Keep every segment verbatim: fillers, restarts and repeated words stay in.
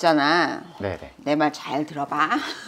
있잖아. 네네. 내 말 잘 들어봐.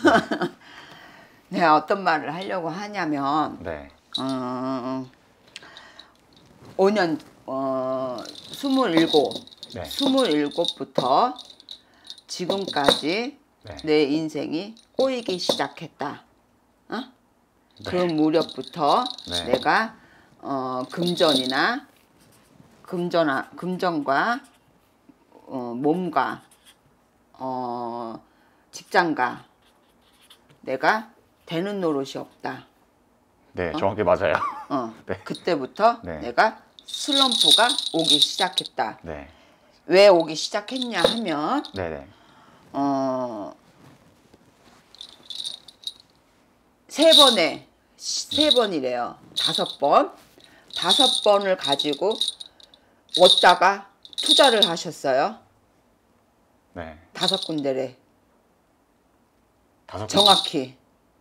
내가 어떤 말을 하려고 하냐면, 네. 어, 오 년, 어, 스물일곱, 네. 스물일곱부터 지금까지 네. 내 인생이 꼬이기 시작했다. 어? 네. 그 무렵부터 네. 내가 어, 금전이나 금전아, 금전과 어, 몸과 어, 직장과 내가 되는 노릇이 없다. 네, 어? 정확히 맞아요. 어, 네. 그때부터 네. 내가 슬럼프가 오기 시작했다. 네. 왜 오기 시작했냐 하면 네네. 어, 세 번에 세 번이래요. 다섯 번, 다섯 번을 가지고 얻다가 투자를 하셨어요. 네. 다섯 군데래. 다섯 정확히.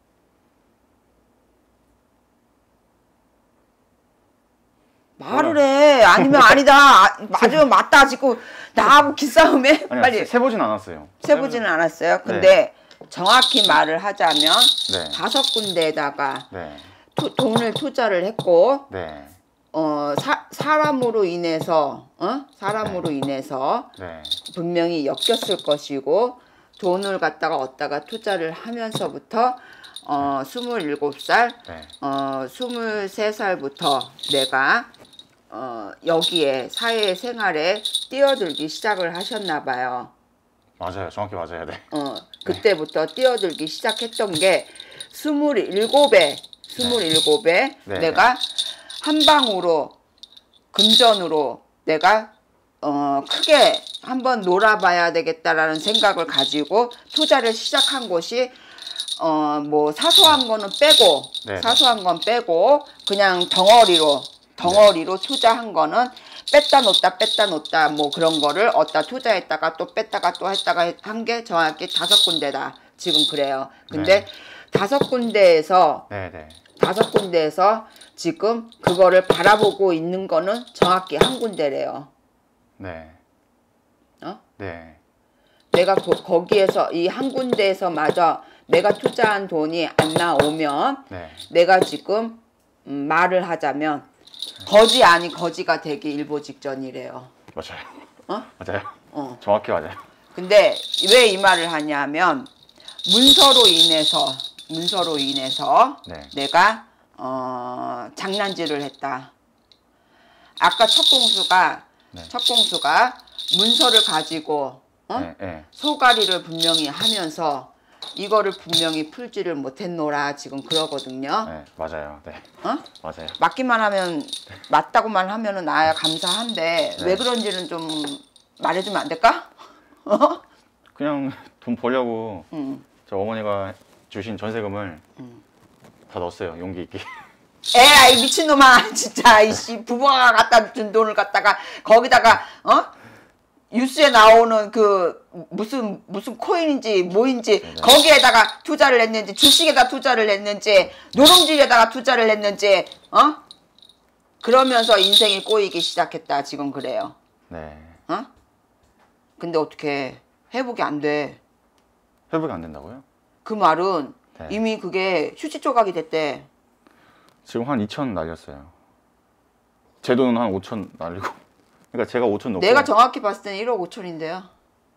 말을 해. 아니면 아니다. 아, 맞으면 맞다. 지금 나하고 기싸움해. 아니요, 빨리. 세, 세보진 않았어요. 세보지는 않았어요. 근데 정확히 말을 하자면 네. 다섯 군데에다가 네. 투, 돈을 투자를 했고 네. 어, 사, 사람으로 인해서 어? 사람으로 네. 인해서 네. 분명히 엮였을 것이고 돈을 갖다가 얻다가 투자를 하면서부터 어, 스물일곱 살, 네. 어, 스물세 살부터 내가 어, 여기에 사회생활에 뛰어들기 시작을 하셨나 봐요. 맞아요. 정확히 맞아요. 네. 어, 그때부터 뛰어들기 시작했던 게 스물일곱에 스물일곱에 네. 내가 한 방으로 금전으로 내가 어, 크게 한번 놀아봐야 되겠다라는 생각을 가지고 투자를 시작한 곳이 어, 뭐 사소한 거는 빼고 네. 사소한 건 빼고 그냥 덩어리로 덩어리로 네. 투자한 거는 뺐다 놓다 뺐다 놓다 뭐 그런 거를 얻다 투자했다가 또 뺐다가 또 했다가 한 게 정확히 다섯 군데다 지금 그래요. 근데 네. 다섯 군데에서 네. 네. 다섯 군데에서 지금 그거를 바라보고 있는 거는 정확히 한 군데래요. 네. 어? 네. 내가 거, 거기에서 이 한 군데에서 마저 내가 투자한 돈이 안 나오면 네. 내가 지금 음, 말을 하자면 거지 아니 거지가 되기 일보 직전이래요. 맞아요. 어? 맞아요. 어. 정확히 맞아요. 근데 왜 이 말을 하냐면 문서로 인해서 문서로 인해서 네. 내가 어, 장난질을 했다. 아까 첫 공수가 네. 첫 공수가 문서를 가지고 어? 네. 네. 소가리를 분명히 하면서 이거를 분명히 풀지를 못했노라 지금 그러거든요. 네. 맞아요. 네. 어? 맞아요. 맞기만 하면 맞다고만 하면은 나야 감사한데 네. 왜 그런지는 좀 말해주면 안 될까? 어? 그냥 돈 벌려고 응. 저 어머니가 주신 전세금을 응. 다 넣었어요. 용기 있게. 에이 미친놈아 진짜 이씨 부부가 갖다 준 돈을 갖다가 거기다가 어? 뉴스에 나오는 그 무슨 무슨 코인인지 뭐인지 네네. 거기에다가 투자를 했는지 주식에다 투자를 했는지 노동집에다가 투자를 했는지 어? 그러면서 인생이 꼬이기 시작했다 지금 그래요. 네. 어? 근데 어떻게 회복이 안 돼. 회복이 안 된다고요? 그 말은 네. 이미 그게 휴지 조각이 됐대. 지금 한 이천 날렸어요. 제 돈은 한 오천 날리고. 그러니까 제가 오천 넣고. 내가 정확히 봤을 때는 일억 오천인데요.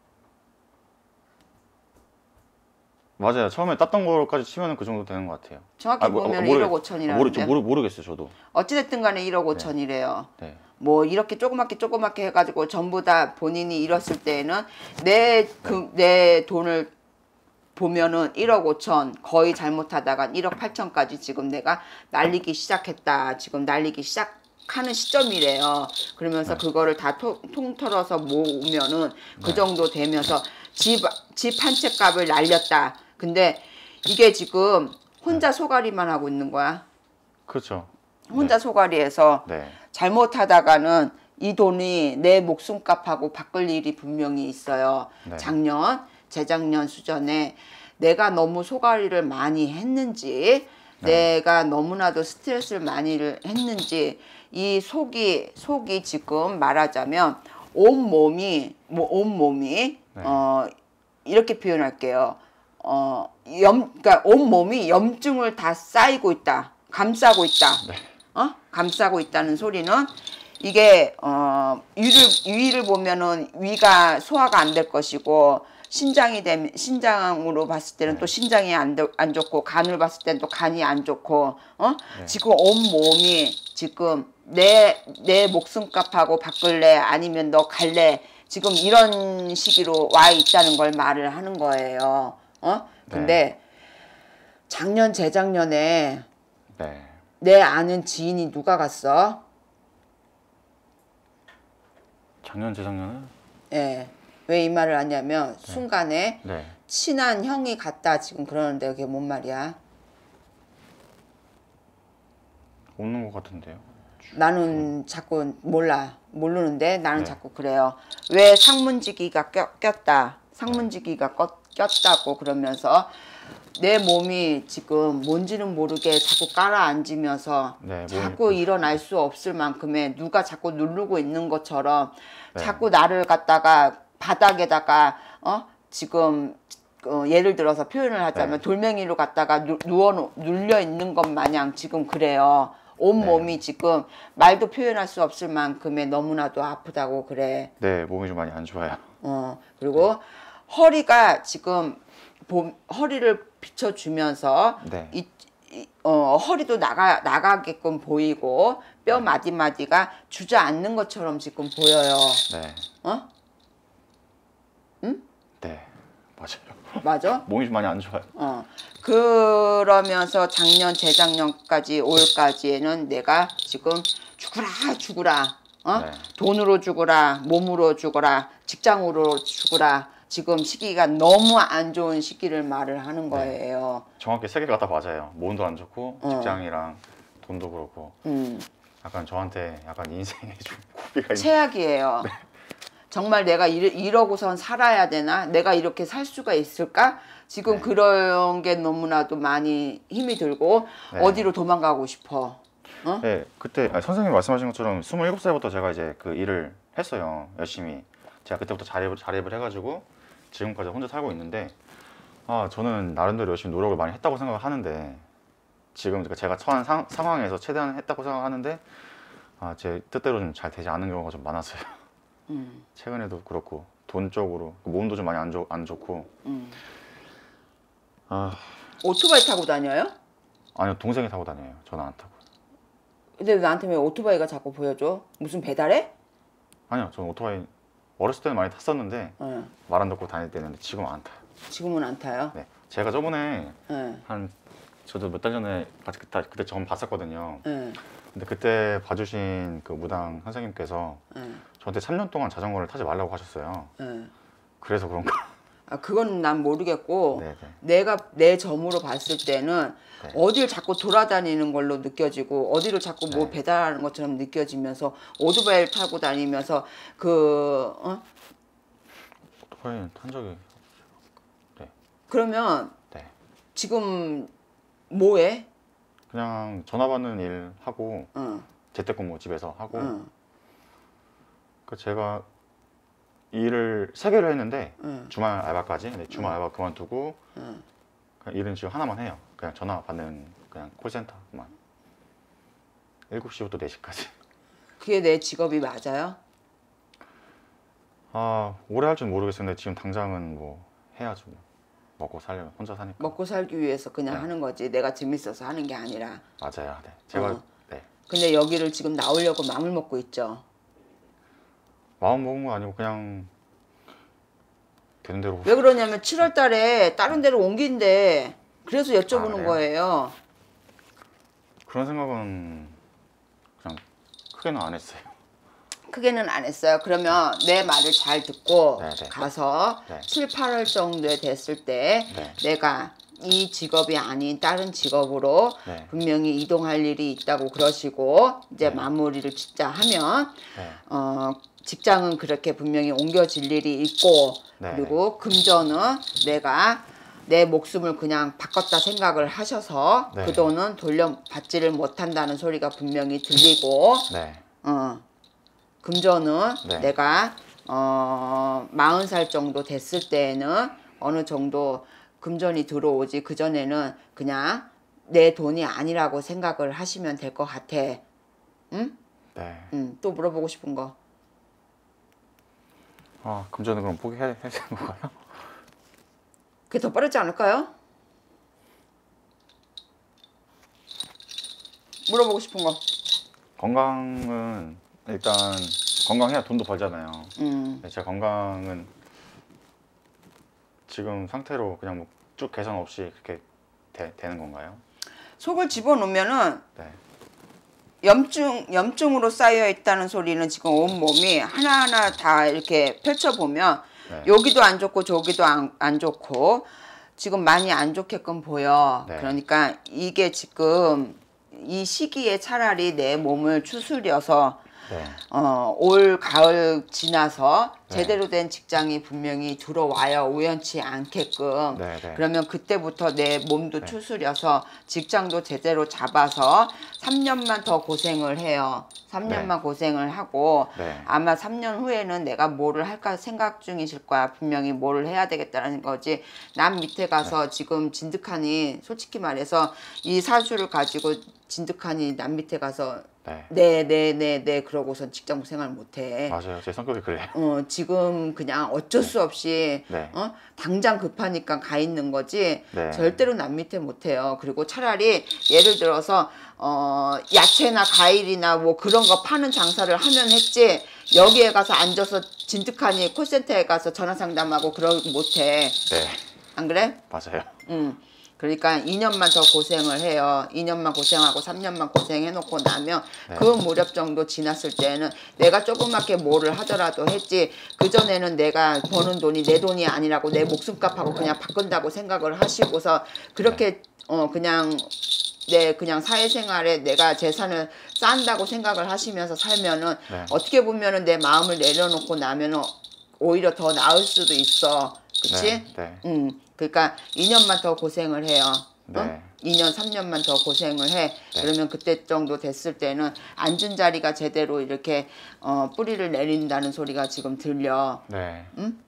맞아요. 처음에 땄던 거까지 치면 그 정도 되는 것 같아요. 정확히 아, 뭐, 보면 모르, 일억 오천이라는데. 모르, 모르, 모르겠어요, 저도. 어찌됐든 간에 일억 오천이래요. 네. 뭐 이렇게 조그맣게 조그맣게 해가지고 전부 다 본인이 잃었을 때에는 내, 그, 내 돈을 보면은 일억 오천 거의 잘못하다가 일억 팔천까지 지금 내가 날리기 시작했다. 지금 날리기 시작하는 시점이래요. 그러면서 네. 그거를 다 통, 통틀어서 모으면은 그 네. 정도 되면서 집, 집 한 채 값을 날렸다. 근데 이게 지금 혼자 소가리만 하고 있는 거야. 그렇죠. 혼자 네. 소가리에서 네. 잘못하다가는 이 돈이 내 목숨값하고 바꿀 일이 분명히 있어요. 네. 작년, 재작년 수준에 내가 너무 소가리를 많이 했는지 네. 내가 너무나도 스트레스를 많이 했는지 이 속이 속이 지금 말하자면 온 몸이 뭐 온 몸이 네. 어 이렇게 표현할게요. 어, 염, 그러니까 온 몸이 염증을 다 쌓이고 있다. 감싸고 있다. 네. 어? 감싸고 있다는 소리는 이게 어, 위를 위를 보면은 위가 소화가 안 될 것이고 신장이 되면 신장으로 봤을 때는 네. 또 신장이 안, 안 좋고 간을 봤을 때는 또 간이 안 좋고 어? 네. 지금 온 몸이 지금 내 내 목숨값하고 바꿀래 아니면 너 갈래 지금 이런 시기로 와 있다는 걸 말을 하는 거예요. 어? 근데 네. 작년 재작년에 네. 내 아는 지인이 누가 갔어? 작년 재작년에 예. 왜 이 말을 하냐면 순간에 네. 친한 형이 갔다 지금 그러는데 그게 뭔 말이야? 없는 것 같은데요. 나는 자꾸 몰라. 모르는데 나는 네. 자꾸 그래요. 왜 상문지기가 껴, 꼈다. 상문지기가 꼈, 꼈다고 그러면서 내 몸이 지금 뭔지는 모르게 자꾸 깔아앉으면서 네, 몸이- 자꾸 일어날 수 없을 만큼의 누가 자꾸 누르고 있는 것처럼 네. 자꾸 나를 갖다가 바닥에다가 어 지금 어, 예를 들어서 표현을 하자면 네. 돌멩이로 갖다가 누, 누워 놓- 눌려 있는 것 마냥 지금 그래요. 온 네. 몸이 지금 말도 표현할 수 없을 만큼의 너무나도 아프다고 그래. 네, 몸이 좀 많이 안 좋아요. 어 그리고 허리가 지금 봄, 허리를 비춰주면서 네. 이, 이, 어, 허리도 나가 나가게끔 보이고 뼈 마디 마디가 주저앉는 것처럼 지금 보여요. 네. 어? 네. 맞아요. 맞아? 몸이 좀 많이 안 좋아요. 어. 그러면서 작년, 재작년까지, 올까지에는 내가 지금 죽으라, 죽으라, 어? 네. 돈으로 죽으라, 몸으로 죽으라, 직장으로 죽으라. 지금 시기가 너무 안 좋은 시기를 말을 하는 거예요. 정확히 세 개가 다 맞아요. 몸도 안 좋고 어. 직장이랑 돈도 그렇고 음, 약간 저한테 약간 인생에 좀 고비가 있는. 최악이에요. 정말 내가 이러, 이러고선 살아야 되나? 내가 이렇게 살 수가 있을까? 지금 네. 그런 게 너무나도 많이 힘이 들고 네. 어디로 도망가고 싶어. 어? 네, 그때 아니, 선생님이 말씀하신 것처럼 스물일곱 살부터 제가 이제 그 일을 했어요. 열심히. 제가 그때부터 자립을, 자립을 해가지고 지금까지 혼자 살고 있는데 아 저는 나름대로 열심히 노력을 많이 했다고 생각을 하는데 지금 제가 처한 상, 상황에서 최대한 했다고 생각하는데 아, 제 뜻대로 좀 잘 되지 않은 경우가 좀 많았어요. 음, 최근에도 그렇고 돈 쪽으로 몸도 좀 많이 안, 좋, 안 좋고 음. 아 오토바이 타고 다녀요? 아니요 동생이 타고 다녀요. 저는 안 타고. 근데 왜 나한테 왜 오토바이가 자꾸 보여줘? 무슨 배달해? 아니요 저는 오토바이 어렸을 때는 많이 탔었는데 어, 말 안 듣고 다닐 때는 지금은 안 타요. 지금은 안 타요. 네, 제가 저번에 예, 한 저도 몇 달 전에 같이 그때, 그때 전 봤었거든요. 예, 근데 그때 봐주신 그 무당 선생님께서 예, 저한테 삼 년 동안 자전거를 타지 말라고 하셨어요. 예. 그래서 그런가? 아, 그건 난 모르겠고 네, 네. 내가 내 점으로 봤을 때는 네. 어딜 자꾸 돌아다니는 걸로 느껴지고 어디를 자꾸 뭐 네. 배달하는 것처럼 느껴지면서 오토바이를 타고 다니면서 그 어? 오토바이 탄 적이 그러면 네. 지금 뭐해? 그냥 전화 받는 일 하고 어, 재택근무 집에서 하고 어, 그 제가 일을 세 개를 했는데 어, 주말 알바까지 근데 주말 알바 그만두고 어. 그냥 일은 지금 하나만 해요. 그냥 전화 받는 그냥 콜센터만 일곱 시부터 네 시까지. 그게 내 직업이 맞아요? 아 오래 할 줄 모르겠었는데 지금 당장은 뭐 해야죠. 뭐. 먹고 살려면 혼자 사니까. 먹고 살기 위해서 그냥 네. 하는 거지. 내가 재밌어서 하는 게 아니라. 맞아요. 네. 제가 어. 네. 근데 여기를 지금 나오려고 마음을 먹고 있죠. 마음 먹은 거 아니고 그냥 되는 대로. 왜 그러냐면 칠월 달에 다른 데로 옮긴대. 그래서 여쭤보는 아, 그래요? 거예요. 그런 생각은 그냥 크게는 안 했어요. 크게는 안 했어요. 그러면 내 말을 잘 듣고 네, 네. 가서 네. 칠, 팔월 정도에 됐을 때 네. 내가 이 직업이 아닌 다른 직업으로 네. 분명히 이동할 일이 있다고 그러시고 이제 네. 마무리를 짓자 하면 네. 어, 직장은 그렇게 분명히 옮겨질 일이 있고 네. 그리고 금전은 내가 내 목숨을 그냥 바꿨다 생각을 하셔서 네. 그 돈은 돌려받지를 못한다는 소리가 분명히 들리고 네. 어, 금전은 네. 내가 어, 마흔 살 정도 됐을 때에는 어느 정도 금전이 들어오지 그전에는 그냥 내 돈이 아니라고 생각을 하시면 될 것 같아. 응? 네. 응. 또 물어보고 싶은 거. 아, 금전은 그럼 포기해야 되는 건가요? 그게 더 빠르지 않을까요? 물어보고 싶은 거. 건강은 일단 건강해야 돈도 벌잖아요. 음. 제 건강은 지금 상태로 그냥 뭐 쭉 개선 없이 그렇게 되, 되는 건가요? 속을 집어넣으면은 네. 염증, 염증으로 쌓여 있다는 소리는 지금 온몸이 하나하나 다 이렇게 펼쳐보면 네. 여기도 안 좋고 저기도 안, 안 좋고 지금 많이 안 좋게끔 보여. 네. 그러니까 이게 지금 이 시기에 차라리 내 몸을 추스려서 네. 어, 올 가을 지나서 네. 제대로 된 직장이 분명히 들어와요. 우연치 않게끔. 네, 네. 그러면 그때부터 내 몸도 네. 추스려서 직장도 제대로 잡아서 삼 년만 더 고생을 해요. 삼 년만 네. 고생을 하고 네. 아마 삼 년 후에는 내가 뭐를 할까 생각 중이실 거야. 분명히 뭐를 해야 되겠다는 거지. 남 밑에 가서 네. 지금 진득하니 솔직히 말해서 이 사주를 가지고 진득하니 남 밑에 가서 네. 네, 네, 네, 네 그러고선 직장 생활 못해. 맞아요. 제 성격이 그래요. 어, 지금 그냥 어쩔 수 없이 네. 어? 당장 급하니까 가 있는 거지. 네. 절대로 남 밑에 못해요. 그리고 차라리 예를 들어서 어, 야채나 과일이나 뭐 그런 거 파는 장사를 하면 했지. 여기에 가서 앉아서 진득하니 콜센터에 가서 전화 상담하고 그러고 못해. 네. 안 그래? 맞아요. 음. 그러니까 이 년만 더 고생을 해요. 이 년만 고생하고 삼 년만 고생해놓고 나면 네. 그 무렵 정도 지났을 때는 내가 조그맣게 뭐를 하더라도 했지 그전에는 내가 버는 돈이 내 돈이 아니라고 내 목숨값하고 그냥 바꾼다고 생각을 하시고서 그렇게 네. 어 그냥 내 그냥 사회생활에 내가 재산을 쌓는다고 생각을 하시면서 살면은 네. 어떻게 보면은 내 마음을 내려놓고 나면은 오히려 더 나을 수도 있어. 그치? 네. 네. 음, 그러니까 이 년만 더 고생을 해요. 네. 어? 이 년, 삼 년만 더 고생을 해. 네. 그러면 그때 정도 됐을 때는 앉은 자리가 제대로 이렇게 어, 뿌리를 내린다는 소리가 지금 들려. 네. 응?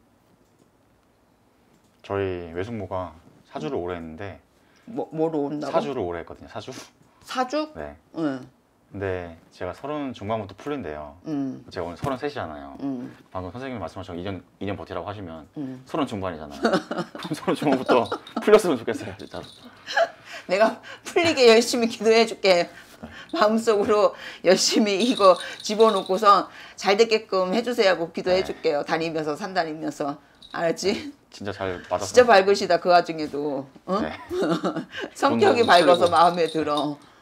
저희 외숙모가 사주를 오래 했는데 뭐, 뭐로 온다고? 사주를 오래 했거든요. 사주. 사주? 네. 응, 근데 제가 서른 중반부터 풀린대요. 응, 제가 오늘 서른셋이잖아요. 응, 방금 선생님이 말씀하신 이 년, 이 년 버티라고 하시면 응. 서른 중반이잖아요. 그럼 서른 중반부터 풀렸으면 좋겠어요, 진짜로. 내가 풀리게 열심히 기도해 줄게. 마음속으로 열심히 이거 집어넣고서 잘 됐게끔 해주세요 하고 기도해 줄게요. 다니면서 산 다니면서. 알았지? 진짜 잘 맞았어요. 진짜 밝으시다 그 와중에도. 어? 네. 성격이 돈도 밝아서 풀리고. 마음에 들어.